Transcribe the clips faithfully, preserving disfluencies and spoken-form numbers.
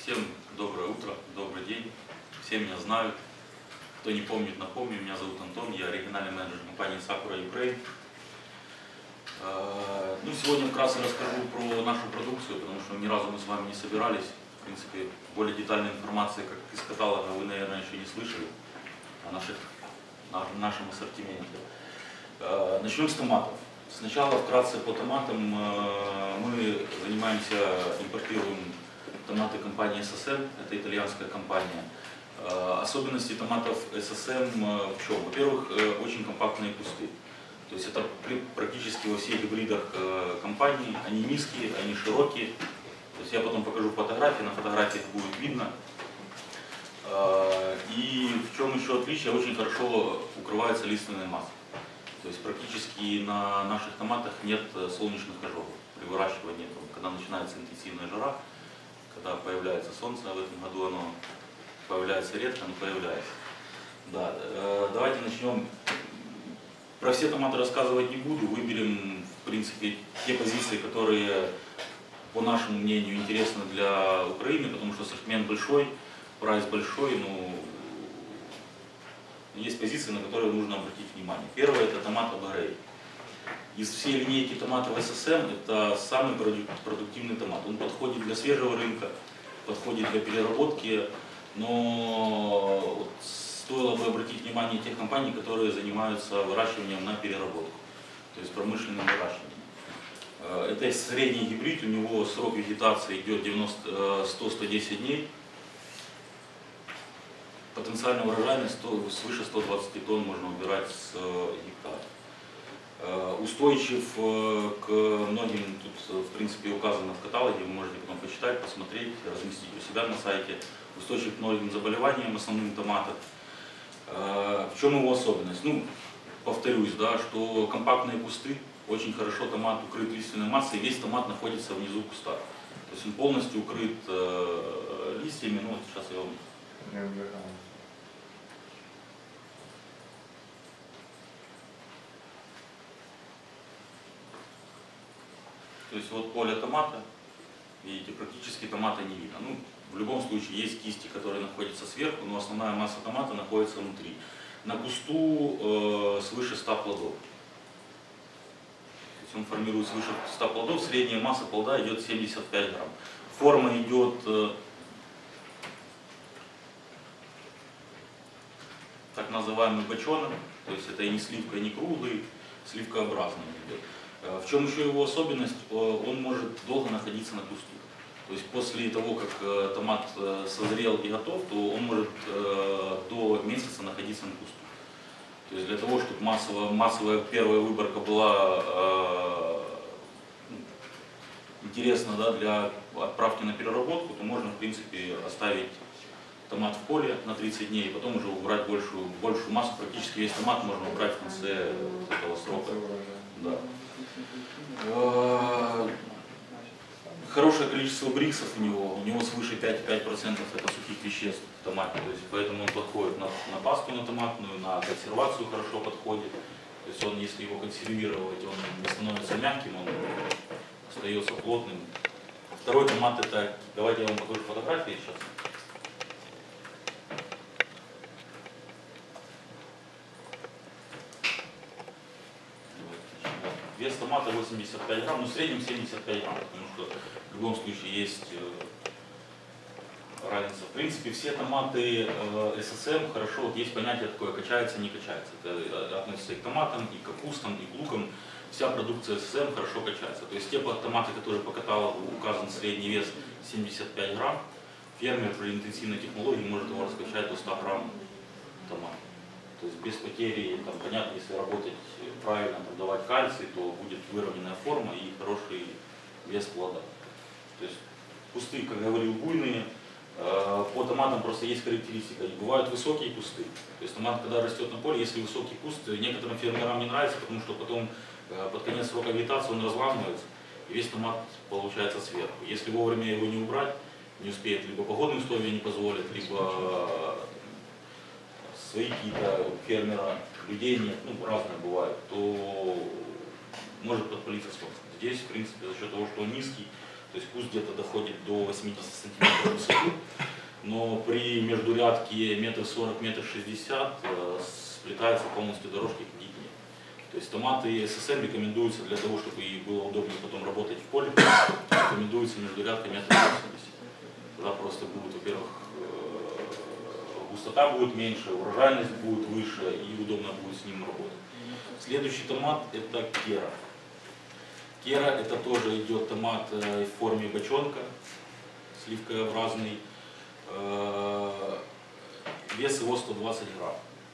Всем доброе утро, добрый день. Все меня знают. Кто не помнит, напомню. Меня зовут Антон, я региональный менеджер компании Sakura Ukraine. Ну, сегодня вкратце расскажу про нашу продукцию, потому что ни разу мы с вами не собирались. В принципе, более детальной информации, как из каталога, вы, наверное, еще не слышали о наших, о нашем ассортименте. Начнем с томатов. Сначала вкратце по томатам. Мы занимаемся, импортируем томаты компании эс эс эм, это итальянская компания. Особенности томатов эс эс эм в чем? Во-первых, очень компактные кусты. То есть это практически во всех гибридах компании. Они низкие, они широкие. То есть я потом покажу фотографии, на фотографиях будет видно. И в чем еще отличие? Очень хорошо укрывается лиственной массой. То есть практически на наших томатах нет солнечных ожогов при выращивании. Когда начинается интенсивная жара, когда появляется солнце, а в этом году оно появляется редко, но появляется. Да, давайте начнем. Про все томаты рассказывать не буду, выберем, в принципе, те позиции, которые, по нашему мнению, интересны для Украины, потому что ассортимент большой, прайс большой, но есть позиции, на которые нужно обратить внимание. Первое — это томат Абарей. Из всей линейки томатов эс эс эм это самый продуктивный томат. Он подходит для свежего рынка, подходит для переработки, но стоило бы обратить внимание тех компаний, которые занимаются выращиванием на переработку, то есть промышленным выращиванием. Это средний гибрид, у него срок вегетации идет сто-сто десять дней. Потенциальная урожайность свыше ста двадцати тонн можно убирать с гектара. Устойчив к многим, тут в принципе указано в каталоге, вы можете потом почитать, посмотреть, разместить у себя на сайте. Устойчив к многим заболеваниям, основным томатов. В чем его особенность? Ну, повторюсь, да, что компактные кусты, очень хорошо томат укрыт лиственной массой, весь томат находится внизу куста. То есть он полностью укрыт э, листьями, ну вот сейчас я вам... То есть вот поле томата, видите, практически томата не видно. Ну, в любом случае есть кисти, которые находятся сверху, но основная масса томата находится внутри. На кусту э, свыше ста плодов. То есть он формирует свыше ста плодов, средняя масса плода идет семьдесят пять грамм. Форма идет э, так называемый бочонок, то есть это и не сливка, и не круглый, сливкообразный идет. В чем еще его особенность? Он может долго находиться на кусту. То есть после того, как томат созрел и готов, то он может до месяца находиться на кусту. То есть для того, чтобы массовая, массовая первая выборка была э, интересна, да, для отправки на переработку, то можно в принципе оставить томат в поле на тридцать дней и потом уже убрать большую, большую массу. Практически весь томат можно убрать в конце этого срока. Да. Хорошее количество бриксов у него, у него свыше пяти и пяти десятых процента это сухих веществ в томате, то есть поэтому он подходит на, на пасту на томатную, на консервацию хорошо подходит. То есть он, если его консервировать, он не становится мягким, он остается плотным. Второй томат — это, давайте я вам покажу фотографии сейчас. Вес томата восемьдесят пять грамм, но в среднем семьдесят пять грамм, потому что в любом случае есть э, разница. В принципе, все томаты э, эс эс эм хорошо, вот есть понятие такое: качается, не качается. Это относится и к томатам, и к капустам, и к лукам. Вся продукция эс эс эм хорошо качается. То есть те томаты, которые по каталогу указан средний вес семьдесят пять грамм, фермер при интенсивной технологии может его раскачать до ста грамм томата. То есть без потери, там, понятно, если работать правильно, там, давать кальций, то будет выровненная форма и хороший вес плода. То есть кусты, как говорил, буйные. По томатам просто есть характеристика. Бывают высокие кусты. То есть томат, когда растет на поле, если высокий куст, некоторым фермерам не нравится, потому что потом под конец срока вегетации он разламывается, и весь томат получается сверху. Если вовремя его не убрать, не успеет, либо погодные условия не позволят, либо свои какие-то фермера, людей нет, ну, разное бывает, то может подпалиться солнце. Здесь, в принципе, за счет того, что он низкий, То есть куст где-то доходит до восьмидесяти сантиметров в высоту, но при междурядке метр сорок, метр шестьдесят э, сплетается полностью дорожки к дикне. То есть томаты эс эс эм рекомендуются для того, чтобы и было удобнее потом работать в поле, рекомендуется междурядка метр восемьдесят. Тогда просто будет, во-первых, густота будет меньше, урожайность будет выше и удобно будет с ним работать. Следующий томат это кера. Кера это тоже идет томат в форме бочонка, сливкообразный. Вес его сто двадцать грамм.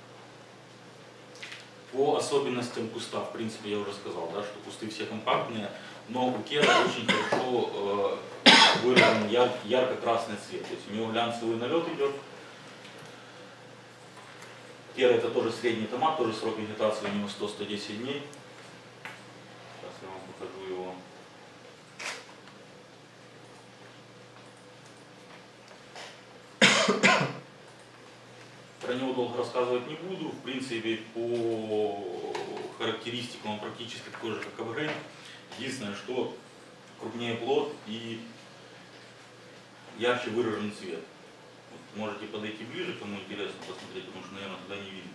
По особенностям куста, в принципе, я уже сказал, да, что кусты все компактные, но у кера очень хорошо э, выражен яр, ярко-красный цвет. То есть у него глянцевый налет идет. Кера это тоже средний томат, тоже срок вегетации у него сто — сто десять дней. Сейчас я вам покажу его. Про него долго рассказывать не буду. В принципе, по характеристикам он практически такой же, как апгрейд. Единственное, что крупнее плод и ярче выражен цвет. Вот можете подойти ближе, кому интересно посмотреть, потому что, наверное, туда не видно.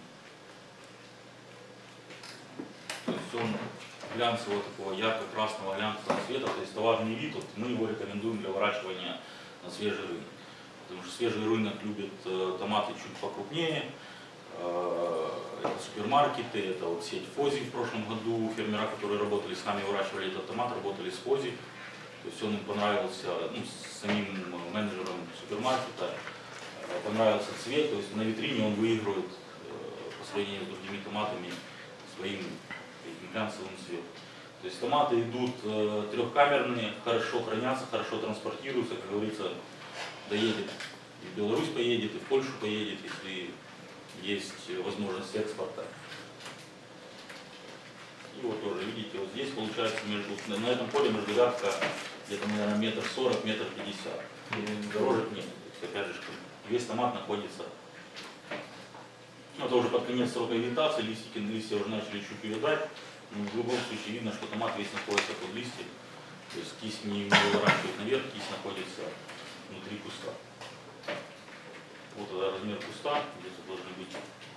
То есть он глянцевого такого ярко-красного глянцевого цвета, то есть товарный вид, вот мы его рекомендуем для выращивания на свежий рынок. Потому что свежий рынок любит э, томаты чуть покрупнее. Э, это супермаркеты, это вот сеть Фози в прошлом году. Фермера, которые работали с нами, выращивали этот томат, работали с Фози. То есть он им понравился, ну, самим менеджерам супермаркета, э, понравился цвет. То есть на витрине он выигрывает э, по сравнению с другими томатами своим глянцевым цветом. То есть томаты идут э, трехкамерные, хорошо хранятся, хорошо транспортируются, как говорится. Доедет, и в Беларусь поедет, и в Польшу поедет, если есть возможность экспорта. И вот тоже, видите, вот здесь получается между, на этом поле междурядка где-то, наверное, метр сорок, метр пятьдесят. Дорожек нет. То есть, опять же, весь томат находится. Ну, это уже под конец срока вегетации, листики, листья уже начали чуть увядать. Но в любом случае видно, что томат весь находится под листьями. То есть кисть не выворачивает наверх, кисть находится внутри куста. Вот это размер куста, где-то должны быть.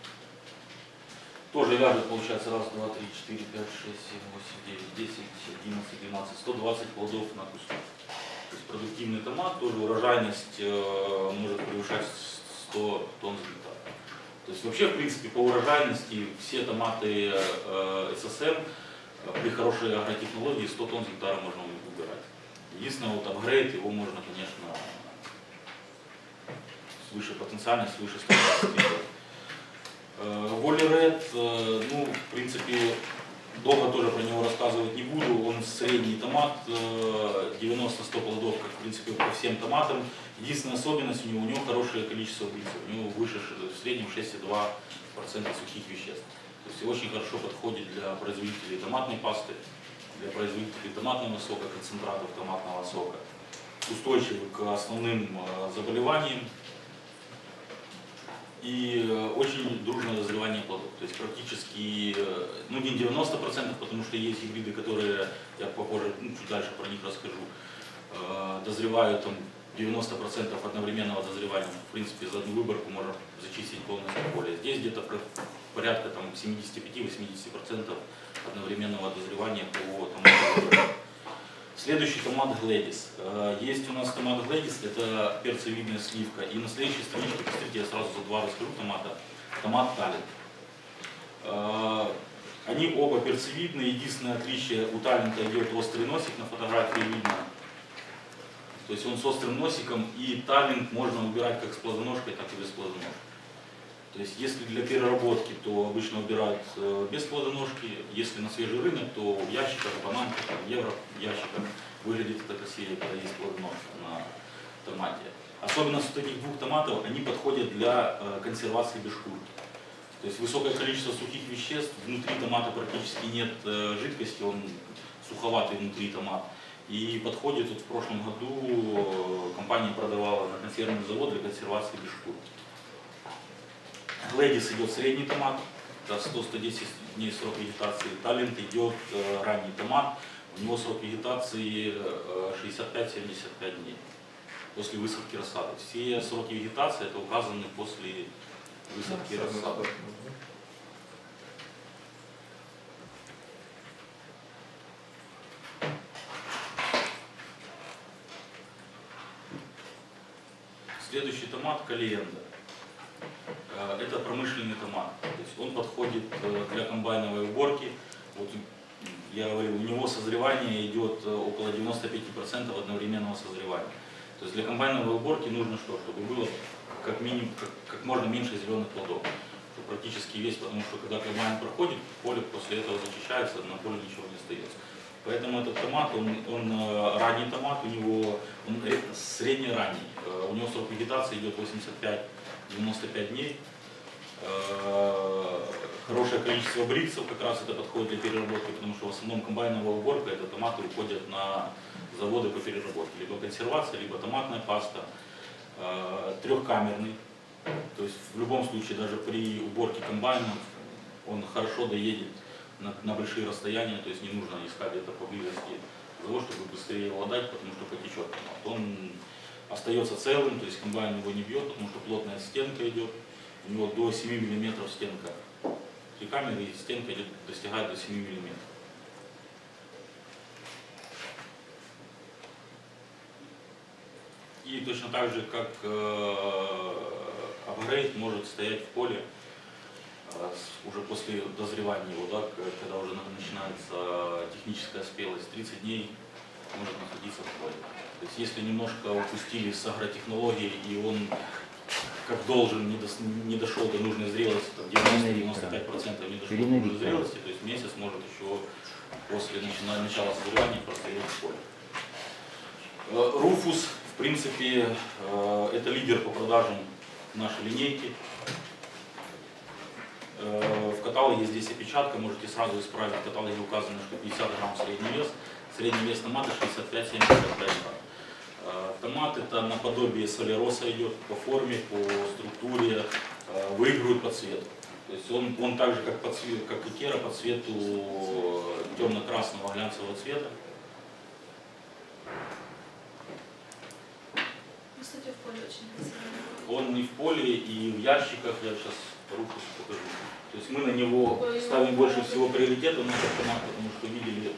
Тоже вяжет, получается, раз, два, три, четыре, пять, шесть, семь, восемь, девять, десять, одиннадцать, двенадцать, сто двадцать плодов на кусту. То есть продуктивный томат, тоже урожайность э, может превышать сто тонн с гектара. То есть вообще, в принципе, по урожайности все томаты э, эс эс эм э, при хорошей агротехнологии сто тонн с гектара можно убирать. Единственное, вот апгрейд, его можно, конечно, свыше потенциально, свыше ста двадцати. Воли Ред, ну, в принципе, долго тоже про него рассказывать не буду. Он средний томат, девяносто — сто плодов, как, в принципе, по всем томатам. Единственная особенность у него, у него хорошее количество глица. У него выше, в среднем шесть и два десятых процента сухих веществ. То есть очень хорошо подходит для производителей томатной пасты, для производителей томатного сока, концентратов томатного сока. Устойчивый к основным заболеваниям. И очень дружное дозревание плодов. То есть практически, ну не девяносто процентов, потому что есть гибриды, которые, я попозже, ну, чуть дальше про них расскажу, дозревают там девяносто процентов одновременного дозревания. В принципе, за одну выборку можно зачистить полностью поле. Здесь где-то порядка там семидесяти пяти — восьмидесяти процентов одновременного дозревания по томату. Следующий томат Глэдис. Есть у нас томат Глэдис, это перцевидная сливка. И на следующей страничке, посмотрите, я сразу за два расскажу томата. Томат Талент. Они оба перцевидные. Единственное отличие, у Талента идет острый носик, на фотографии видно. То есть он с острым носиком, и Талент можно убирать как с плодоножкой, так и без плодоножки. То есть если для переработки, то обычно убирают э, без плодоножки. Если на свежий рынок, то в ящиках, бананках, в евро ящиках выглядит это красивее, когда есть плодоножка на томате. Особенность вот этих двух томатов, они подходят для э, консервации без шкурки. То есть высокое количество сухих веществ, внутри томата практически нет э, жидкости, он суховатый внутри томат. И подходит, вот в прошлом году э, компания продавала на консервный завод для консервации без шкурки. Глэдис идет средний томат, это сто — сто десять дней срок вегетации. Талент идет э, ранний томат, У него срок вегетации шестьдесят пять — семьдесят пять дней после высадки рассады. Все сроки вегетации это указаны после высадки рассады. Следующий томат калиенда. Это промышленный томат. То есть он подходит для комбайновой уборки. Вот я говорил, у него созревание идет около девяноста пяти процентов одновременного созревания. То есть для комбайновой уборки нужно что? Чтобы было как минимум, как, как можно меньше зеленых плодов. Что практически весь, потому что когда комбайн проходит, поле после этого зачищается, на поле ничего не остается. Поэтому этот томат, он, он ранний томат, у него он средне-ранний. У него срок вегетации идет восемьдесят пять — девяносто пять дней. Хорошее количество бриксов, как раз это подходит для переработки, потому что в основном комбайновая уборка, это томаты уходят на заводы по переработке. Либо консервация, либо томатная паста. Трехкамерный. То есть в любом случае, даже при уборке комбайна, он хорошо доедет на, на большие расстояния, то есть не нужно искать это поблизости для того, чтобы быстрее его отдать, потому что потечет томат. Он остается целым, то есть комбайн его не бьет, потому что плотная стенка идет. У него до семи миллиметров стенка. При камере стенка идет, достигает до семи миллиметров. И точно так же, как э, апгрейд может стоять в поле э, уже после дозревания его, да, когда уже начинается техническая спелость, тридцать дней может находиться в поле. То есть если немножко упустили с агротехнологией и он как должен не, до, не дошел до нужной зрелости, девяносто — девяносто пять процентов не дошел до нужной зрелости, то есть месяц может еще после начала, начала созревания простоять в поле. Руфус, в принципе, это лидер по продажам нашей линейки. В каталоге здесь опечатка, можете сразу исправить. В каталоге указано, что пятьдесят грамм средний вес. Средний вес томата шестьдесят пять — семьдесят пять грамм. Томат это наподобие солероса идет по форме, по структуре, выигрывает по цвету. То есть он, он так же, как, по цвету, как и кера, по цвету темно-красного глянцевого цвета. Кстати, в поле очень красиво. Он и в поле, и в ящиках, я сейчас руку покажу. То есть мы на него ставим больше всего приоритета на этот томат, потому что видели.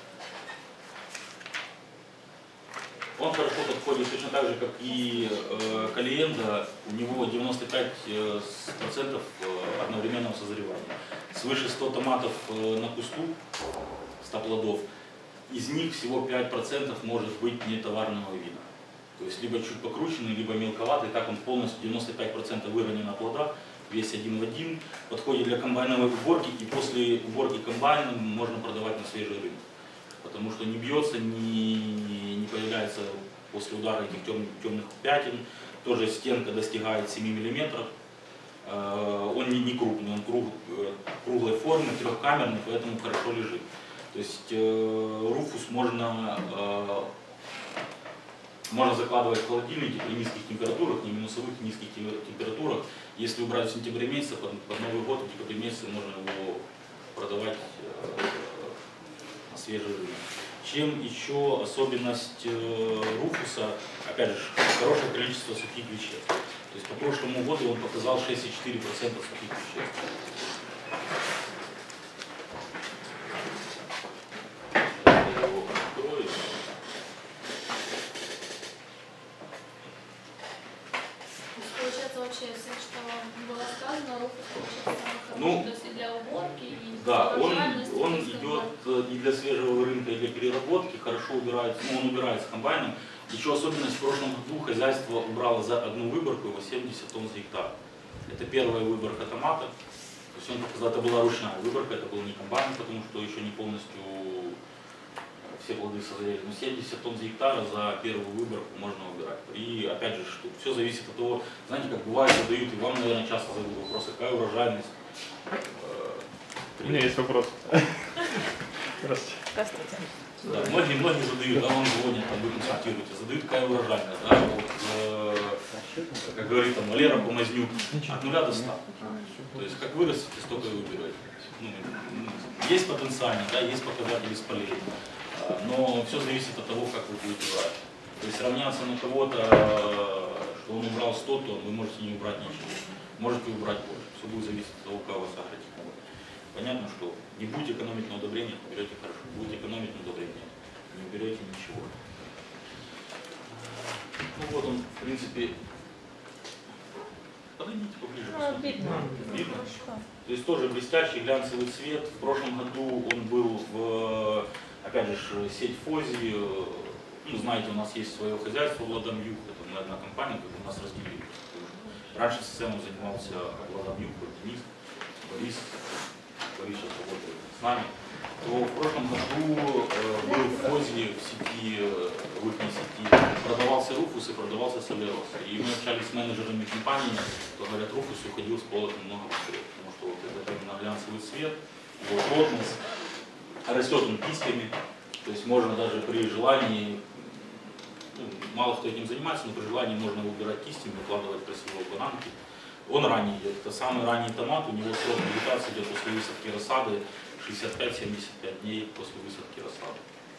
Он хорошо подходит точно так же, как и э, калиенда, у него девяносто пять процентов одновременного созревания. Свыше ста томатов на кусту, ста плодов, из них всего пять процентов может быть не товарного вида. То есть либо чуть покрученный, либо мелковатый, так он полностью девяносто пять процентов выровнен на плодах, весь один в один, подходит для комбайновой уборки, и после уборки комбайна можно продавать на свежий рынок. Потому что не бьется, не, не появляется после удара этих тем, темных пятен. Тоже стенка достигает семи миллиметров. Он не, не крупный, он круг, круглой формы, трехкамерный, поэтому хорошо лежит. То есть руфус можно, можно закладывать в холодильнике при низких температурах, не минусовых, низких температурах. Если убрать в сентябре месяце, под, под Новый год, в декабре месяце можно его продавать свежий рынок. Чем еще особенность э, руфуса, опять же, хорошее количество сухих веществ. То есть по прошлому году он показал шесть целых четыре десятых процента сухих веществ. Я его открою. Получается, вообще, все, что было сказано, руфус получается самый хороший, Ну, то есть и для уборки, и да, он, урожайности, он то есть, идет и для свежего рынка, и для переработки, хорошо убирается, ну, он убирается комбайном. Еще особенность: в прошлом году хозяйство убрало за одну выборку его семьдесят тонн за гектар. Это первая выборка томата. То есть он показал, это была ручная выборка, это был не комбайн, потому что еще не полностью все плоды созрели. Но семьдесят тонн за гектар за первую выборку можно убирать. И опять же, что все зависит от того, знаете, как бывает, задают, и вам, наверное, часто задают вопрос, какая урожайность. У меня есть вопрос. Здравствуйте. Здравствуйте. Да, многие, многие задают, а вам звонят, там, вы консультируете, задают, какая урожайность, да, вот, э, как говорит там Валера Помазнюк, от нуля до ста. То есть как вырастите, столько и выбираете. Ну, есть потенциально, да, есть показатели с полей. Но все зависит от того, как вы будете брать. То есть равняться на кого-то, что он убрал сто тонн, вы можете не убрать ничего. Можете убрать больше. Все будет зависеть от того, как вас агротехнология. Понятно, что не будете экономить на удобрениях, уберете хорошо. Будете экономить на удобрениях, не уберете ничего. Ну вот он, в принципе, подойдите поближе. Ну, видно. Видно? Хорошо. То есть тоже блестящий глянцевый цвет. В прошлом году он был в, опять же, сеть Фози. Ну, знаете, у нас есть свое хозяйство Владам Юг, это одна компания, которую у нас разделили. Раньше системой занимался Владам Юг, Денис, Борис, Борис сейчас работает с нами. То в прошлом году э, был в Фози в сети, в их сети, продавался Руфус и продавался Солерос. И мы общались с менеджерами компании, то говорят, Руфус уходил с полок намного быстрее, потому что вот это именно глянцевый цвет, его плотность, растет он кистями, то есть можно даже при желании, ну, мало кто этим занимается, но при желании можно выбирать кистями, укладывать красивые бананки. Он ранний идет, это самый ранний томат, у него срок вегетации идет после высадки рассады шестьдесят пять — семьдесят пять дней после высадки рассады.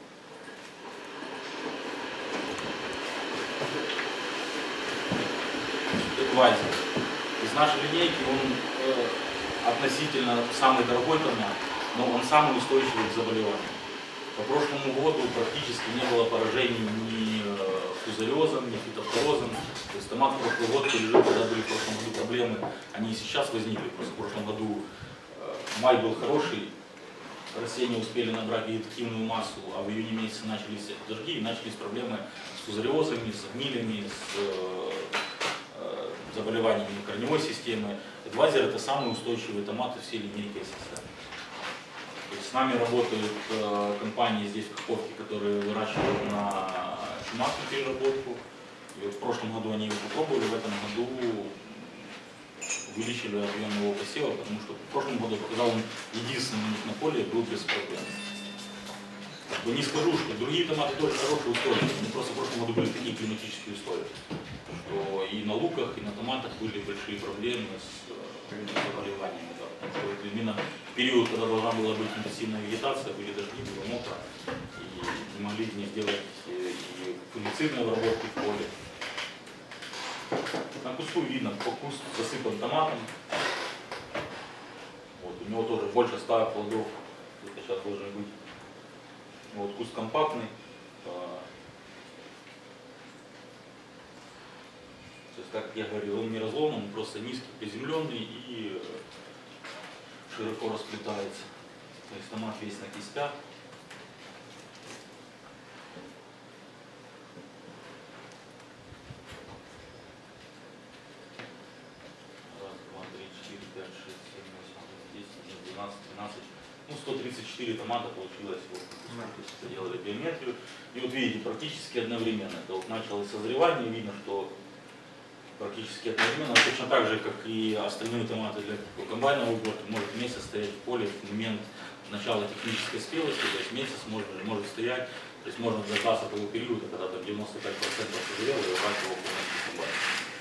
Эквайзер. Из нашей линейки он э, относительно самый дорогой томат, но он самый устойчивый к заболеваниям. По прошлому году практически не было поражений ни фузариозом, ни фитофторозом. То есть томат в прошлый год пережил, когда были в прошлом году проблемы, они и сейчас возникли. Просто в прошлом году э, май был хороший, растения успели набрать вегетативную массу, а в июне месяце начались дожди и начались проблемы с фузариозами, с гнилями, с э, э, заболеваниями корневой системы. Эдвайзер — это самый устойчивый томат из всей линейки эс эс эм. С нами работают э, компании здесь в Каховке, которые выращивают на чуматную переработку. И вот в прошлом году они его попробовали, в этом году увеличили объем его посева, потому что в прошлом году, когда он единственный у них на поле, был без проблем. Не скажу, что другие томаты тоже хорошие устойчивые, но просто в прошлом году были такие климатические условия, что и на луках, и на томатах были большие проблемы с заболеваниями. Да, потому что вот именно в период, когда должна была быть интенсивная вегетация, были дожди, было мокро, и не могли не сделать и фунгицидную обработку в поле. На кусту видно, по куст засыпан томатом. Вот, у него тоже больше ста плодов, это сейчас должен быть. Вот, куст компактный. То есть, как я говорил, он не разломан, он просто низкий, приземленный и широко расплетается. То есть томат весь на кистях. Ну, сто тридцать четыре томата получилось, вот, то есть делали биометрию. И вот видите, практически одновременно. Это вот началось созревание, видно, что практически одновременно, точно так же, как и остальные томаты для комбайновой уборки, может месяц стоять в поле в момент начала технической спелости, то есть месяц может, может стоять, то есть можно дождаться того периода, когда там девяносто пять процентов созрело и убрать его полностью комбайн.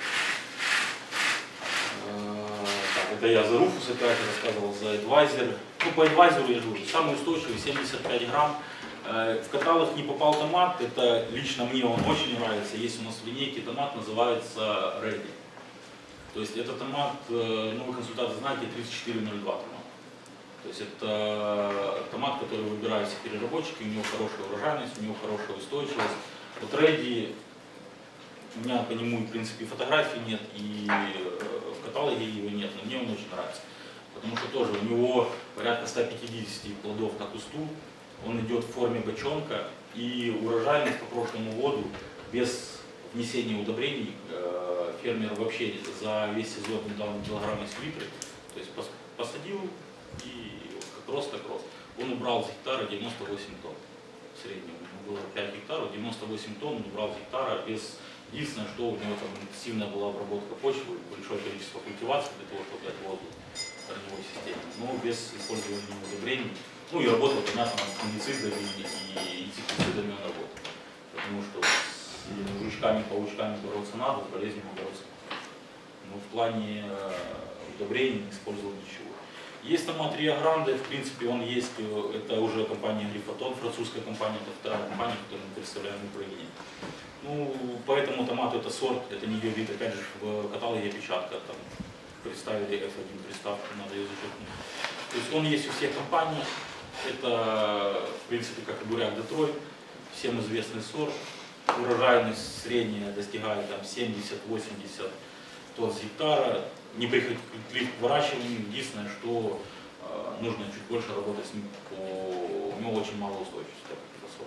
Это я за Руфус опять рассказывал, за Эдвайзер. Ну, по Эдвайзеру я говорю, самый устойчивый, семьдесят пять грамм. В каталог не попал томат, это лично мне он очень нравится. Есть у нас в линейке томат, называется Ready. То есть это томат, ну вы консультанты знаете, тридцать четыре ноль два томат. То есть это томат, который выбирают все переработчики, у него хорошая урожайность, у него хорошая устойчивость. Вот Ready, у меня по нему в принципе фотографий нет и в каталоге его нет, но мне он очень нравится. Потому что тоже у него порядка ста пятидесяти плодов на кусту, он идет в форме бочонка, и урожайность по прошлому году без внесения удобрений фермер вообще за весь сезон не дал килограмма с литры, то есть посадил и как рост, так рост. Он убрал с гектара девяносто восемь тонн в среднем, у него было пять гектаров, девяносто восемь тонн он убрал с гектара без... Единственное, что у него там интенсивная была обработка почвы, большое количество культиваций для того, чтобы дать воздух корневой системе, но без использования удобрений. Ну и работал, понятно, фунгицидами и инсектицидами он работал. Потому что с жучками, паучками бороться надо, с болезнями бороться. Но в плане удобрений не использовал ничего. Есть томат Рио Гранде, в принципе он есть, это уже компания Грифатон, французская компания, это вторая компания, которую мы представляем в Украине. Ну, поэтому томату это сорт, это не ее вид, опять же в каталоге опечатка, там представили эф один приставку, надо ее зачеркнуть. То есть он есть у всех компаний, это в принципе как и буряк Детройт, всем известный сорт, урожайность средняя достигает там семьдесят-восемьдесят тонн с гектара, не приходить к выращиванию, единственное, что э, нужно чуть больше работать с ним, по... у него очень мало устойчивости, как это сорт.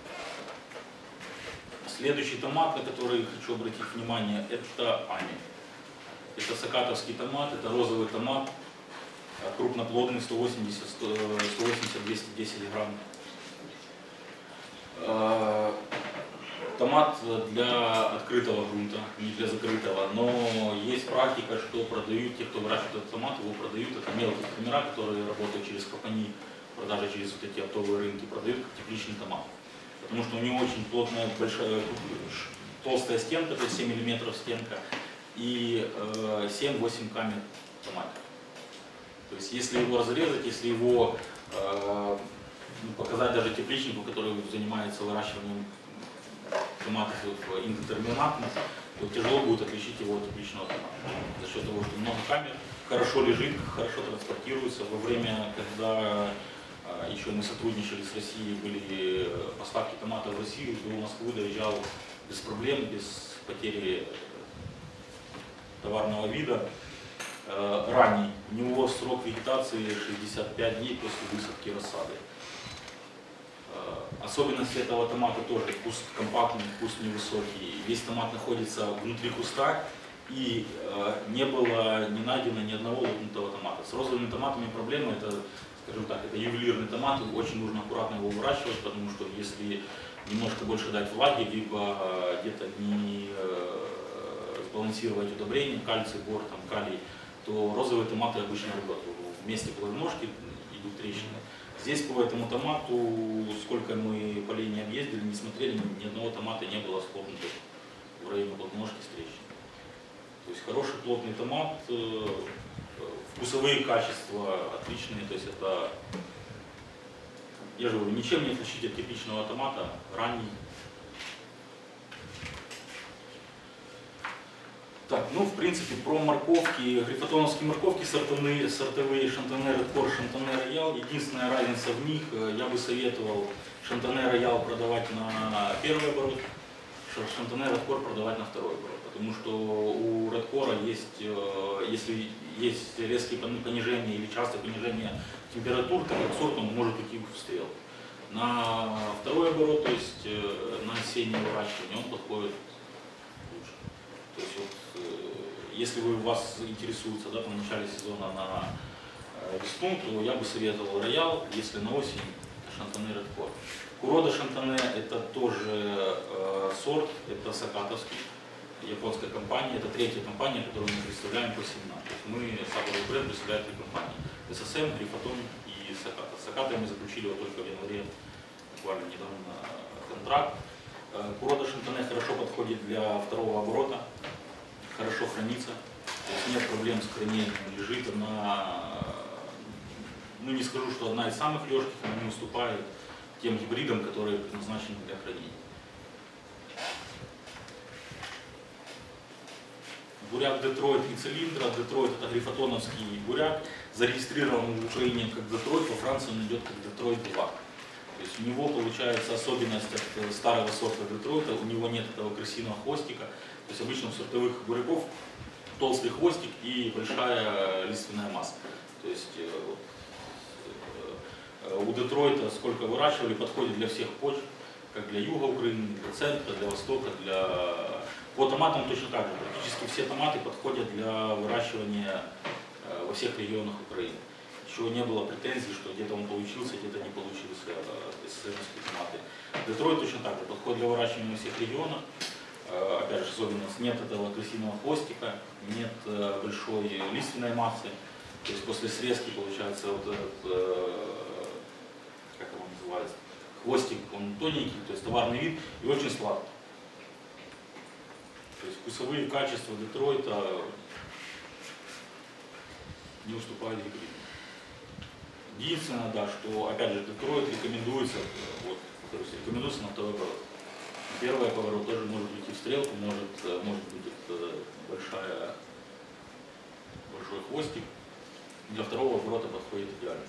Следующий томат, на который хочу обратить внимание, это Ами. Это сакатовский томат, это розовый томат, крупноплодный, сто восемьдесят — двести десять грамм. Томат для открытого грунта, не для закрытого, но есть практика, что продают, те, кто выращивает этот томат, его продают, это мелкие фермера, которые работают через компании, продажи через вот эти оптовые рынки, продают как тепличный томат. Потому что у него очень плотная, большая, толстая стенка, то есть семь миллиметров стенка, и семь-восемь камер томата. То есть если его разрезать, если его э, показать даже тепличнику, который занимается выращиванием томатов индетерминатных, то тяжело будет отличить его от тепличного томата. За счет того, что много камер, хорошо лежит, хорошо транспортируется. Во время, когда э, еще мы сотрудничали с Россией, были поставки томатов в Россию, до Москвы доезжал без проблем, без потери товарного вида. Э, ранний. У него срок вегетации шестьдесят пять дней после высадки рассады. Э, особенность этого томата тоже куст компактный, куст невысокий. Весь томат находится внутри куста, и э, не было не найдено ни одного лопнутого томата. С розовыми томатами проблема, это, скажем так, это ювелирный томат, очень нужно аккуратно его выращивать, потому что если немножко больше дать влаги, либо э, где-то не э, сбалансировать удобрения, кальций, бор, там, калий, то розовые томаты обычно рвут. В месте плодоножки идут трещины. Здесь по этому томату, сколько мы полей не объездили, не смотрели, ни одного томата не было схлопнутых в районе плодоножки с трещиной. То есть хороший плотный томат, вкусовые качества отличные, то есть это, я же говорю, ничем не отличить от типичного томата, ранний. Так, ну, в принципе, про морковки, грифатоновские морковки, сортовые, сортовые Шантане Редкор, Шантане Роял. Единственная разница в них, я бы советовал Шантане Роял продавать на первый оборот, Шантане Редкор продавать на второй оборот. Потому что у Редкора есть, если есть резкие понижения или частое понижение температур, то как сорт он может уйти в стрел. На второй оборот, то есть на осеннее выращивание, он подходит лучше. То есть вот, если вы, вас интересуется, да, в начале сезона на весну, то я бы советовал Роял, если на осень Шантане Редкор. Курода Шантане это тоже э, сорт, это сакатовский, японская компания, это третья компания, которую мы представляем по семена. То есть мы, Сакатов бренд, представляем три компании: эс эс эм, Грифатон и Саката. С Сакатой мы заключили вот только в январе, буквально недавно, контракт. Курода Шантане хорошо подходит для второго оборота, хорошо хранится, то есть нет проблем с хранением, лежит она, ну не скажу, что одна из самых легких, она не уступает тем гибридам, которые предназначены для хранения. Буряк Детройт и Цилиндра. Детройт это грифатоновский буряк, зарегистрирован в Украине как Детройт, во Франции он идет как Детройт два. То есть у него получается особенность от старого сорта Детройта, у него нет этого крысиного хвостика. То есть обычно у сортовых буряков толстый хвостик и большая лиственная масса. То есть у Детройта сколько выращивали, подходит для всех почв, как для юга Украины, для центра, для востока, для... По томатам точно так же. Практически все томаты подходят для выращивания во всех регионах Украины. Еще не было претензий, что где-то он получился, где-то не получился эс-эсовские томаты. Детройт точно так же, подходит для выращивания во всех регионах. Опять же, особенность, нет этого крысиного хвостика, нет большой лиственной массы. То есть после срезки получается вот этот, как его называется, хвостик, он тоненький, то есть товарный вид и очень сладкий. То есть вкусовые качества Детройта не уступают гибридам. Единственное, да, что, опять же, Детройт рекомендуется, вот, то есть рекомендуется на второй поворот. Первый поворот тоже может уйти в стрелку, может, может быть большая, большой хвостик. Для второго поворота подходит идеально.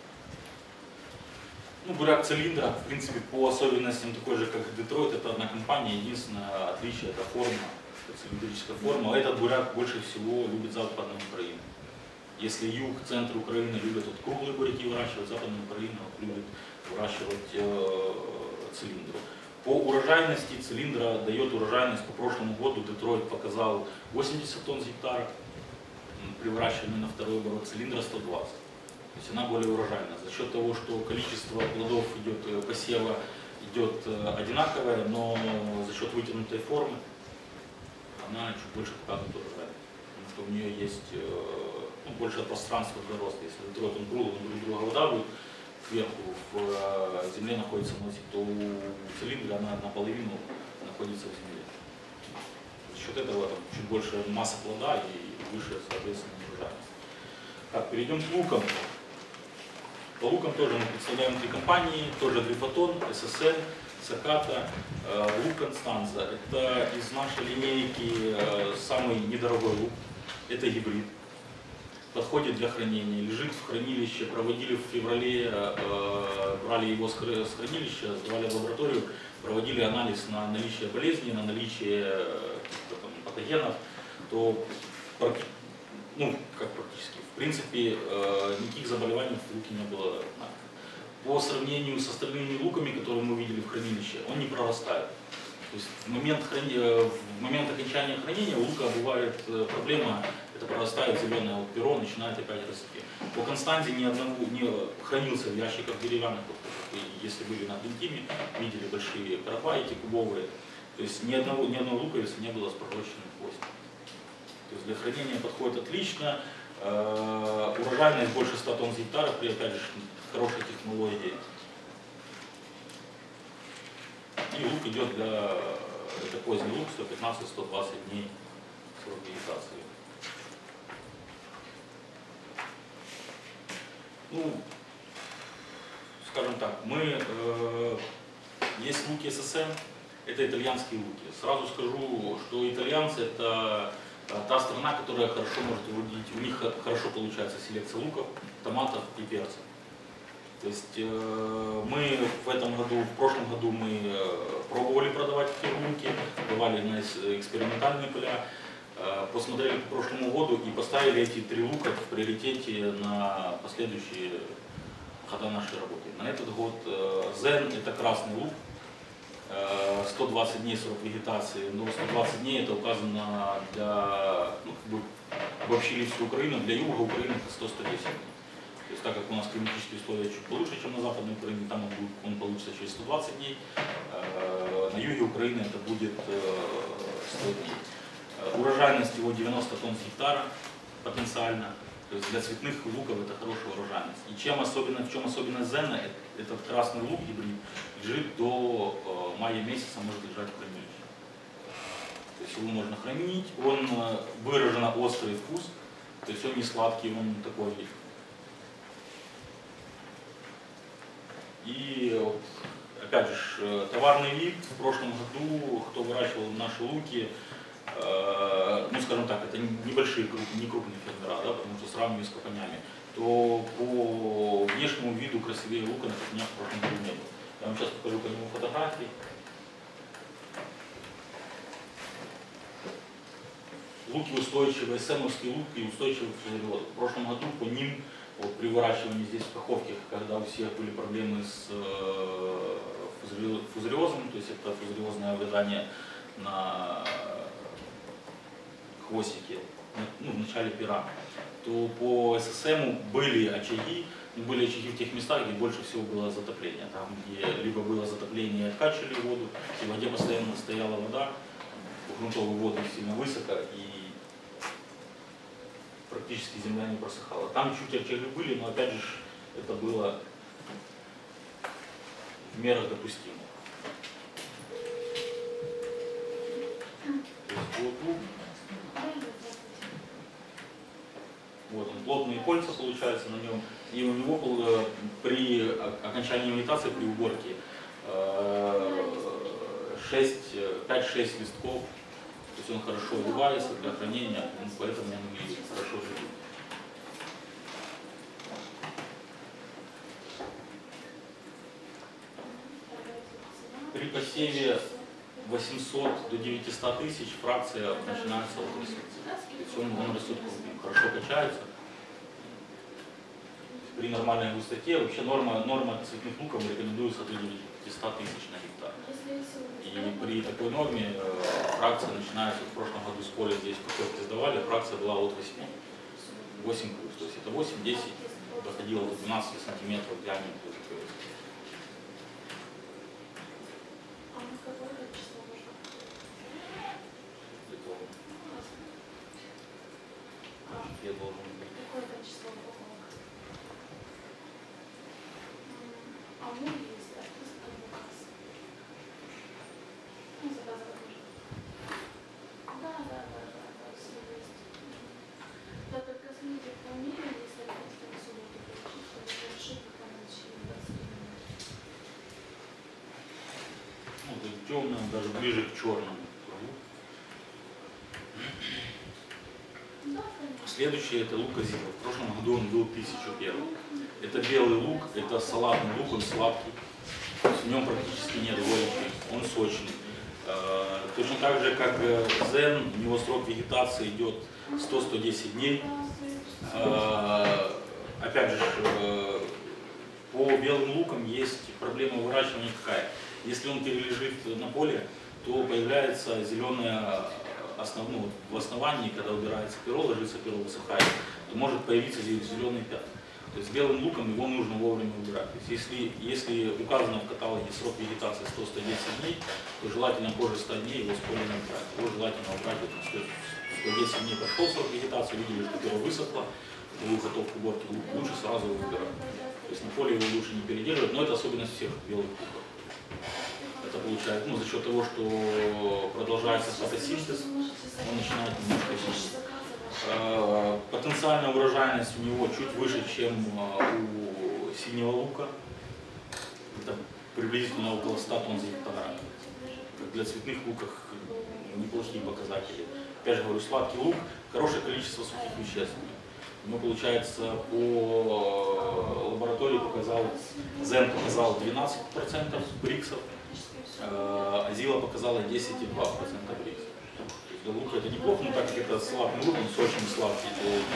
Ну, буряк цилиндра, в принципе, по особенностям такой же, как и Детройт, это одна компания, единственное отличие это форма, это цилиндрическая форма. Этот буряк больше всего любит западную Украину. Если юг, центр Украины любят вот круглые буряки выращивать, западная Украина вот любит выращивать э, цилиндру. По урожайности цилиндра дает урожайность по прошлому году. Детройт показал восемьдесят тонн с гектара, при выращивании на второй оборот цилиндра сто двадцать. То есть она более урожайна. За счет того, что количество плодов идет посева идет одинаковое, но за счет вытянутой формы она чуть больше показывает урожайность. Потому что у нее есть ну, больше пространства для роста. Если Детройт он круглый, он друг друга выдавливает, сверху в земле находится носик, то у цилиндра она наполовину находится в земле. За счет этого там, чуть больше масса плода и выше, соответственно, урожайность. Так, перейдем к лукам. По лукам тоже мы представляем три компании, тоже Грифотон, эс эс эм, Саката, лук Констанца. Это из нашей линейки самый недорогой лук, это гибрид. Подходит для хранения, лежит в хранилище, проводили в феврале, э, брали его с хранилища, сдавали в лабораторию, проводили анализ на наличие болезней, на наличие там, патогенов, то ну, как практически, в принципе, э, никаких заболеваний в луке не было. По сравнению с остальными луками, которые мы видели в хранилище, он не прорастает. То есть в момент, храни... в момент окончания хранения у лука бывает проблема, это прорастает зеленое вот перо, начинает опять расти. По Константе ни одного не хранился в ящиках деревянных, вот, если были на Клинтиме, видели большие коробка эти кубовые. То есть ни одного, ни одного луковицы не было с пророщенным хвостиком. То есть для хранения подходит отлично. Э, урожайность больше ста тонн с гектара при, опять же, хорошей технологии. И лук идет для, это поздний лук, сто пятнадцать — сто двадцать дней срок вегетации. Ну, скажем так, мы, э, есть луки эс эс эм, это итальянские луки. Сразу скажу, что итальянцы это та страна, которая хорошо может выводить, у них хорошо получается селекция луков, томатов и перцев. То есть э, мы в этом году, в прошлом году мы э, пробовали продавать эти луки, давали на экспериментальные поля, э, посмотрели по прошлому году и поставили эти три лука в приоритете на последующие хода нашей работы. На этот год э, Зен это красный лук, э, сто двадцать дней срок вегетации, но сто двадцать дней это указано для, ну, как бы обобщили всю Украину, для юга Украины это сто — сто десять дней. То есть так как у нас климатические условия чуть получше, чем на Западной Украине, там он, будет, он получится через сто двадцать дней, э, на юге Украины это будет э, сто дней. Э, урожайность его девяносто тонн с гектара потенциально, то есть для цветных луков это хорошая урожайность. И чем особенно, в чем особенность Зена, этот красный лук гибрид лежит до э, мая месяца, может лежать в хранилище. То есть его можно хранить, он э, выраженно острый вкус, то есть он не сладкий, он такой. И вот, опять же, товарный вид в прошлом году, кто выращивал наши луки, э, ну скажем так, это небольшие, не крупные фермера, да, потому что сравнивая с капанями, то по внешнему виду красивее лука на капанях в прошлом году не было. Я вам сейчас покажу по нему фотографии. Луки устойчивые, сэмовские луки устойчивые к фузариозу. В прошлом году по ним вот при выращивании здесь в Каховке, когда у всех были проблемы с э, фузариозом, то есть это фузариозное обрезание на хвостике, ну, в начале пера, то по эс эс эм были очаги, были очаги в тех местах, где больше всего было затопление. Там, где либо было затопление, откачивали воду, и в воде постоянно стояла вода, грунтовые воды сильно высоко, и практически земля не просыхала. Там чуть очаги были, но опять же это было в мерах допустимо. То есть вот лук, вот он плотные кольца получаются на нем, и у него э, при окончании имитации, при уборке, пять-шесть листков, то есть он хорошо одевается для хранения, поэтому он и хорошо живет. При посеве восемьсот до девятисот тысяч фракция начинается от тридцати. То есть он, он растет крупным, хорошо качается. При нормальной густоте вообще норма, норма цветных луков рекомендуется до девятисот тысяч на гектар. И при такой норме э, фракция начинается, в прошлом году с поля здесь путевки сдавали, фракция была от восьми. восемь плюс, то есть это восемь-десять, доходило до двенадцати сантиметров в диаметре. Я должен быть. Какое количество упаковок? А у меня есть отписка от указ. Ну, заказывать можно. Да, да, да, да, да, все есть. Да, только смотрите, по мере, если я просто на субботу получить, то это ошибка по началу двадцать минут. Ну, это темным, даже ближе к черному. Следующий это лук Азила. В прошлом году он был тысячу первый. Это белый лук, это салатный лук, он сладкий. То есть в нем практически нет горечи, он сочный. Э, точно так же, как Зен, у него срок вегетации идет сто — сто десять дней. Э, опять же, э, по белым лукам есть проблема выращивания какая. Если он перележит на поле, то появляется зеленая основную, в основании, когда убирается перо, ложится перо, высыхает, то может появиться здесь зеленый пятна. То есть белым луком его нужно вовремя убирать. То есть если, если указано в каталоге срок вегетации сто — сто десять дней, то желательно позже ста дней его с поля не убрать. Его желательно убрать, вот, сто десять дней прошел срок вегетации, видели, что перо высохло, лук готов к уборке, лук лучше сразу его убирать. То есть на поле его лучше не передерживать, но это особенность всех белых луков. Это получается, ну, за счет того, что продолжается фотосинтез, он начинает немножко синеть. Э, потенциальная урожайность у него чуть выше, чем у синего лука. Это приблизительно около ста тонн за гектар. Как для цветных луков неплохие показатели. Опять же говорю, сладкий лук, хорошее количество сухих веществ. У него получается по лаборатории показал, Зен показал двенадцать процентов бриксов. Азила показала десять и два десятых процента брикса. Для лука это неплохо, но так как это салатный лук, он сочный, сладкий,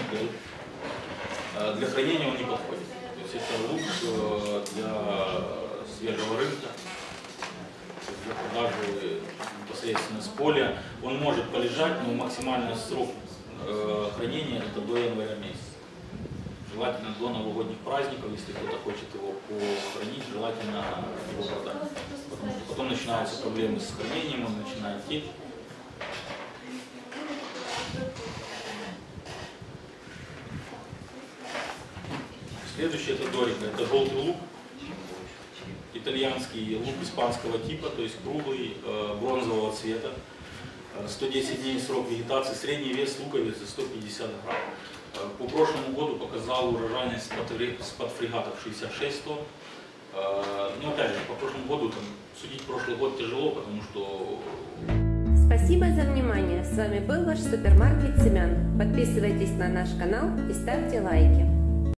то для хранения он не подходит. То есть это лук для свежего рынка, для продажи непосредственно с поля. Он может полежать, но максимальный срок хранения это до января месяца. Желательно до новогодних праздников, если кто-то хочет его похоронить, желательно его продать. Потому что потом начинаются проблемы с хранением, он начинает течь. Следующий это дорика, это желтый лук, итальянский лук испанского типа, то есть круглый, бронзового цвета. сто десять дней срок вегетации, средний вес луковицы сто пятьдесят грамм. По прошлому году показал урожайность с подфрегатов шестьдесят шесть тонн. Но опять же, по прошлому году там, судить прошлый год тяжело, потому что... Спасибо за внимание. С вами был ваш супермаркет семян. Подписывайтесь на наш канал и ставьте лайки.